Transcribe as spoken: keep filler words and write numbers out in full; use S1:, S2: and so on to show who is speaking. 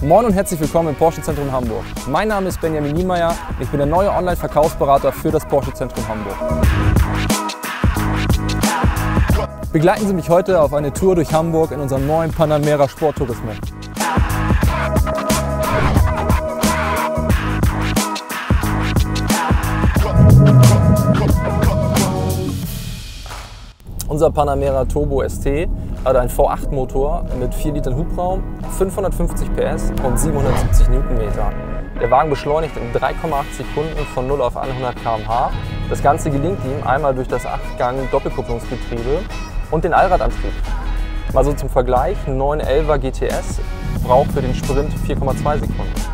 S1: Moin und herzlich willkommen im Porsche Zentrum Hamburg. Mein Name ist Benjamin Niemeyer, ich bin der neue Online-Verkaufsberater für das Porsche Zentrum Hamburg. Begleiten Sie mich heute auf eine Tour durch Hamburg in unserem neuen Panamera Sport Turismo. Unser Panamera Turbo S T hat einen V acht Motor mit vier Litern Hubraum, fünfhundertfünfzig P S und siebenhundertsiebzig Newtonmeter. Der Wagen beschleunigt in drei Komma acht Sekunden von null auf hundert Kilometer pro Stunde. Das Ganze gelingt ihm einmal durch das acht Gang Doppelkupplungsgetriebe und den Allradantrieb. Mal so zum Vergleich, ein neun elfer G T S braucht für den Sprint vier Komma zwei Sekunden.